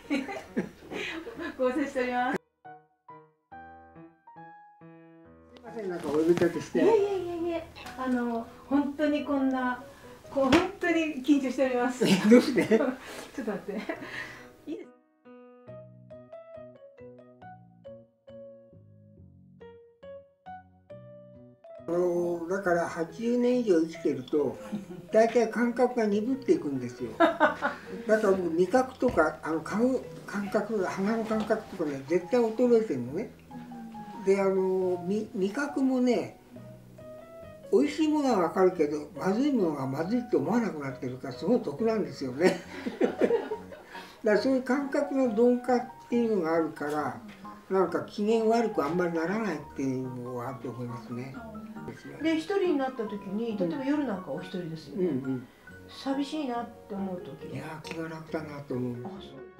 合成しております。すみません、なんかお呼びかけして。 いえいえいえいえ、本当にこんな、本当に緊張しております。 どうして？ ちょっと待って。いいです。 だから80年以上生きてると大体感覚が鈍っていくんですよ。だから僕味覚とか嗅ぐ感覚、鼻の感覚とかね絶対衰えてるのね。で味覚もね、美味しいものは分かるけどまずいものがまずいって思わなくなってるからすごい得なんですよね。だからそういう感覚の鈍化っていうのがあるからなんか機嫌悪くあんまりならないっていうのはあると思いますね。 で一人になった時に、例えば夜なんかお一人ですよね。 うんうん、 寂しいなって思う時。 いや気が楽だなと思う。 あ、そう。